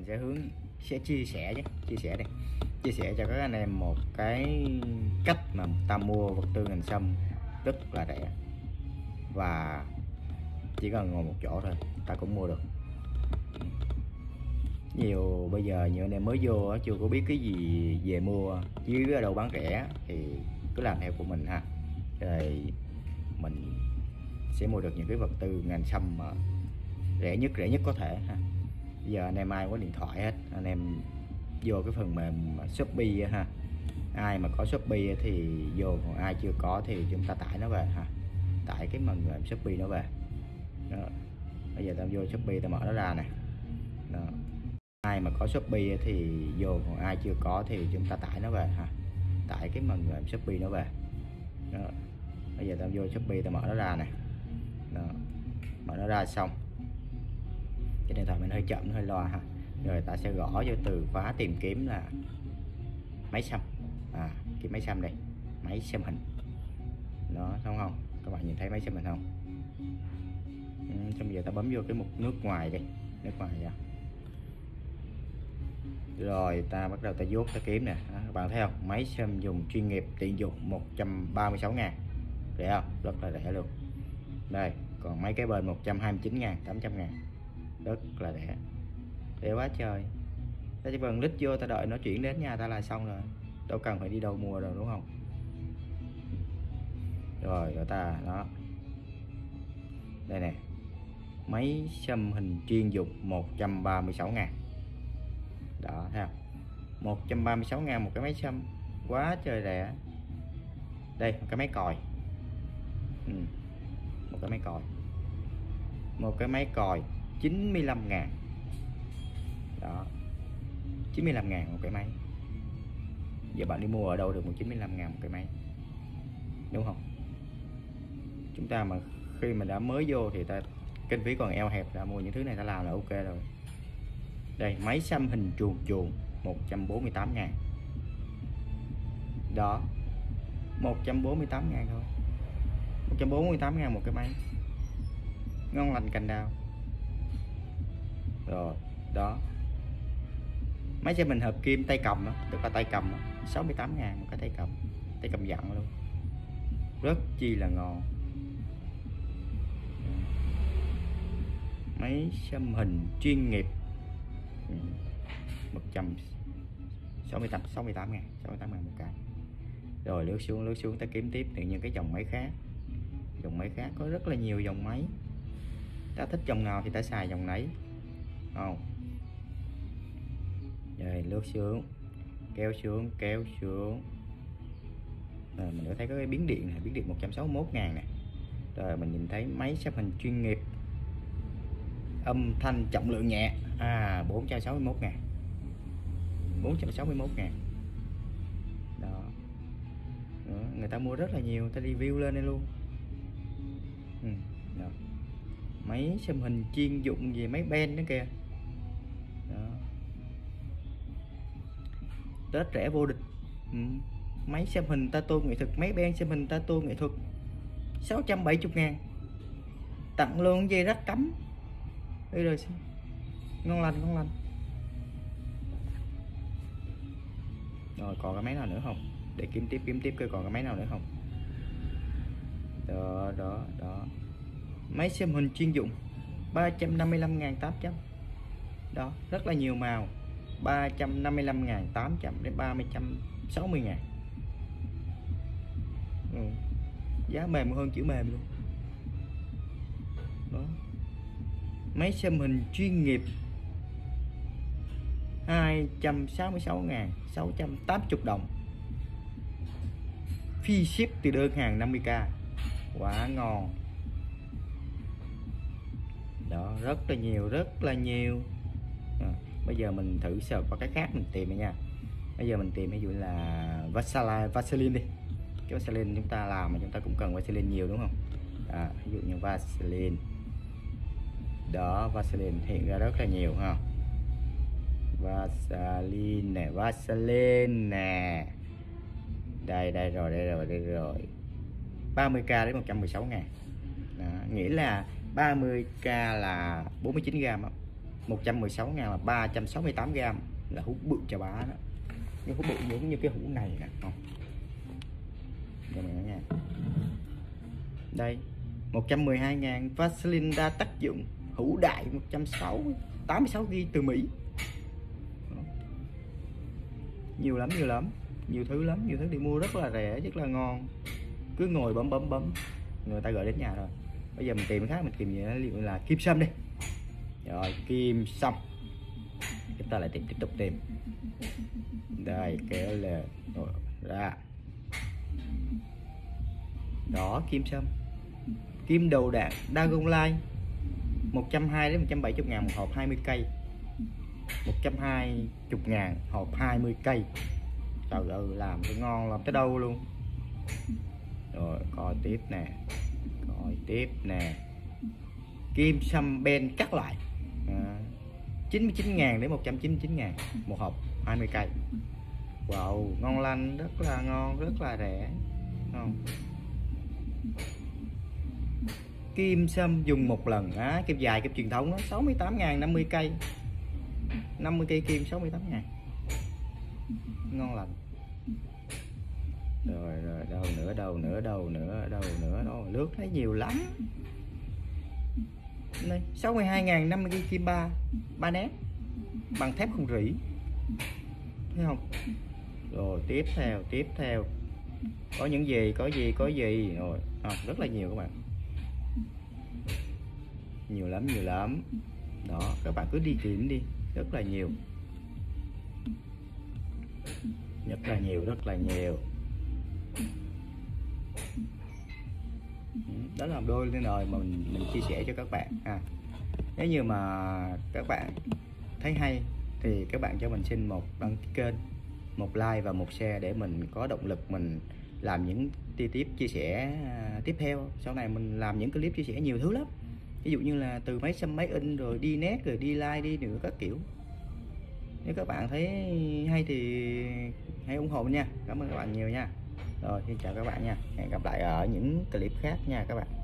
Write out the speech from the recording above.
sẽ chia sẻ chứ, chia sẻ cho các anh em một cái cách mà ta mua vật tư ngành sâm rất là rẻ và chỉ cần ngồi một chỗ thôi ta cũng mua được. Nhiều bây giờ nhiều anh em mới vô chưa có biết cái gì về mua chứ ở đâu bán rẻ thì cứ làm theo của mình ha, rồi mình sẽ mua được những cái vật tư ngành sâm mà rẻ nhất có thể ha. Bây giờ anh em ai có điện thoại hết, anh em vô cái phần mềm Shopee ha, ai mà có Shopee thì vô, còn ai chưa có thì chúng ta tải nó về ha, tải cái phần mềm Shopee nó về đó. Bây giờ ta vô Shopee ta mở nó ra nè đó. Ai mà có Shopee thì vô, còn ai chưa có thì chúng ta tải nó về ha, tải cái phần mềm Shopee nó về đó. Bây giờ ta vô Shopee ta mở nó ra nè đó. Mở nó ra xong cái điện thoại mình hơi chậm hơi loa ha, rồi ta sẽ gõ vô từ khóa tìm kiếm là máy sâm, cái máy sâm đây, máy sâm hình đó, đúng không? Các bạn nhìn thấy máy sâm hình không? Xong giờ ta bấm vô cái mục nước ngoài đi, nước ngoài ra. Rồi ta bắt đầu ta dốt ta kiếm nè, các bạn thấy không? Máy sâm dùng chuyên nghiệp tiện dụng 136.000, rẻ không? Rất là rẻ luôn. Đây, còn mấy cái bên 129.000, 800.000, rất là rẻ, rẻ quá trời. Ta chỉ cần lít vô ta đợi nó chuyển đến nhà ta là xong rồi, đâu cần phải đi đâu mua đâu, đúng không? Rồi ta đó, đây nè, máy sâm hình chuyên dụng 136.000 đó, thấy không? 136.000 một cái máy sâm, quá trời rẻ. Đây một cái máy còi, một cái máy còi 95.000 đó, 95.000 một cái máy. Giờ bạn đi mua ở đâu được 95.000 một cái máy, đúng không? Chúng ta mà khi mà đã mới vô thì ta kinh phí còn eo hẹp, đã mua những thứ này ta làm là ok rồi. Đây máy sâm hình chuồn 148.000 đó, 148.000 thôi, 148.000 một cái máy, ngon lành cành đào. Rồi đó, máy sâm hình hợp kim tay cầm đó, được là tay cầm đó, 68.000 một cái tay cầm dặn luôn, rất chi là ngon. Máy sâm hình chuyên nghiệp 168.000 một cái. Rồi lướt xuống ta kiếm tiếp những cái dòng máy khác. Dòng máy khác có rất là nhiều dòng máy, ta thích dòng nào thì ta xài dòng nấy, không? Rồi lướt xuống, kéo xuống. Rồi mình có thấy có cái biến điện này, biến điện 161.000 nè. Rồi mình nhìn thấy máy sâm hình chuyên nghiệp âm thanh trọng lượng nhẹ 461.000 đó. Người ta mua rất là nhiều, ta review lên đây luôn. Đó. Máy sâm hình chuyên dụng về máy ben đó kìa đó. Tết rẻ vô địch. Máy sâm hình tattoo nghệ thuật, máy ben sâm hình tattoo nghệ thuật 670.000, tặng luôn dây rắc cắm. Đây rồi, ngon lành. Rồi còn cái máy nào nữa không, để kiếm tiếp coi còn cái máy nào nữa không. Đó máy sâm hình chuyên dụng 355.800 đó, rất là nhiều màu, 355.800 đến 360.000. Giá mềm hơn chữ mềm luôn đó. Máy sâm hình chuyên nghiệp 266.680 đồng, free ship từ đơn hàng 50k, quá ngon đó, rất là nhiều. Bây giờ mình thử search qua cái khác mình tìm nha. Bây giờ mình tìm ví dụ là Vaseline đi, cái Vaseline chúng ta làm mà chúng ta cũng cần Vaseline nhiều, đúng không? Ví dụ như Vaseline đó, Vaseline hiện ra rất là nhiều ha. Vaseline nè, đây rồi 30k đến 116.000 đó, nghĩa là 30k là 49g 116 ngàn là 368g, là hũ bự chà bá đó. Nhưng hũ bự giống như cái hũ này nè, không? Cho mình nha. Đây, 112 ngàn Vaseline đa tác dụng, hũ đại 160, 86GB từ Mỹ. Nhiều lắm, nhiều thứ lắm, nhiều thứ đi mua rất là rẻ, rất là ngon. Cứ ngồi bấm người ta gửi đến nhà rồi. Bây giờ mình tìm cái khác, mình tìm gì đó, ví dụ là kim sâm đi. Rồi, kim sâm. Chúng ta lại tiếp tục tìm. Đây, kéo lên rồi, ra. Đó, kim sâm. Kim đầu đạn Dragon Light 120 đến 170 ngàn một hộp 20 cây. 120 ngàn hộp 20 cây. Trời ơi, làm cái ngon làm tới đâu luôn. Rồi coi tiếp nè, kim sâm ben cắt lại 99 ngàn đến 199 ngàn một hộp 20 cây. Wow, ngon lành, rất là ngon, rất là rẻ. Ngon. Kim sâm dùng một lần á, kim dài, kim truyền thống đó, 68 ngàn 50 cây. 50 cây kim 68 ngàn. Ngon lành. Rồi đâu nữa, nước thấy nhiều lắm. Đây, 62 ngàn 50 cây kim ba nét bằng thép không rỉ. Thấy không? Rồi tiếp theo. Có những gì, rồi rất là nhiều các bạn. Nhiều lắm. Đó, các bạn cứ đi tìm đi, rất là nhiều. Đó là đôi lên rồi mà mình chia sẻ cho các bạn ha. Nếu như mà các bạn thấy hay thì các bạn cho mình xin một đăng ký kênh, một like và một share để mình có động lực mình làm những tiếp chia sẻ tiếp theo. Sau này mình làm những clip chia sẻ nhiều thứ lắm, ví dụ như là từ máy xăm, máy in, rồi đi nét, rồi đi live, đi nữa các kiểu. Nếu các bạn thấy hay thì hãy ủng hộ mình nha. Cảm ơn các bạn nhiều nha. Rồi, xin chào các bạn nha. Hẹn gặp lại ở những clip khác nha các bạn.